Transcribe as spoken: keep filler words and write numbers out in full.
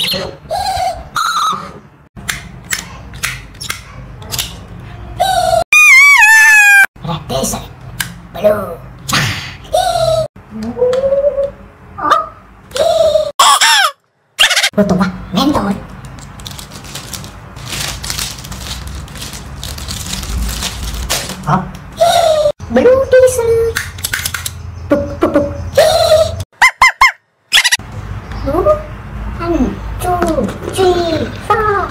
Repeso. Blue. Luto ba? Mentor. Oh. Blue diesel. Pup pup pup. Blue. One, two, three, four.